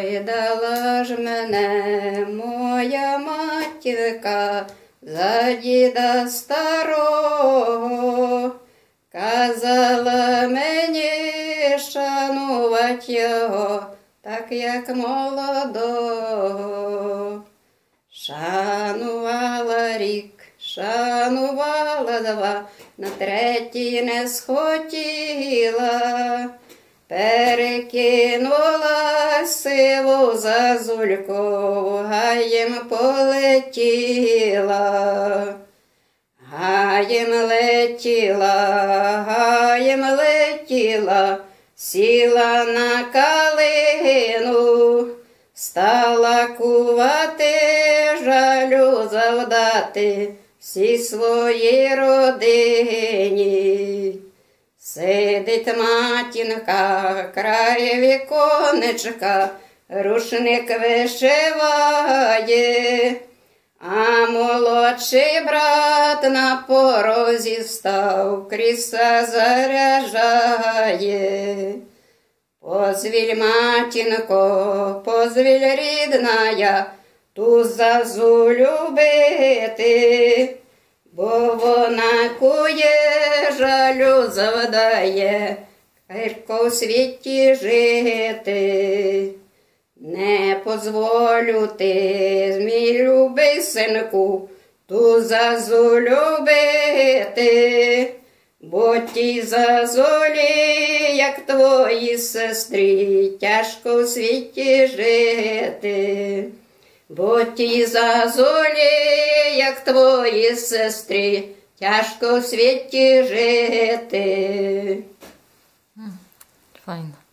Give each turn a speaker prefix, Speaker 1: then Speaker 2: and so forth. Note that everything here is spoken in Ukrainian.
Speaker 1: видала ж мене моя матінка за діда старого, казала мені шанувати його, так як молодого. Шанувала рік, шанувала два, на третій не схотіла. Перекинула сиву зазульку, гаєм полетіла. Гаєм летіла, сіла на калину, стала кувати, жалю завдати всій своїй родині. Сидить матінка край віконечка, рушник вишиває, а молодший брат на порозі став, кріса заряджає. Позвіль, матінко, позвіль рідная, ту зазулю бити, бо вона кує, жалю завдає, гірко в світі жити. Не позволю ти, мій любий синку, ту зазулю бити, бо ті зазулі, як твої сестри, тяжко в світі жити. Бо ті зазулі, як твої сестри, тяжко в світі жити.
Speaker 2: Файно.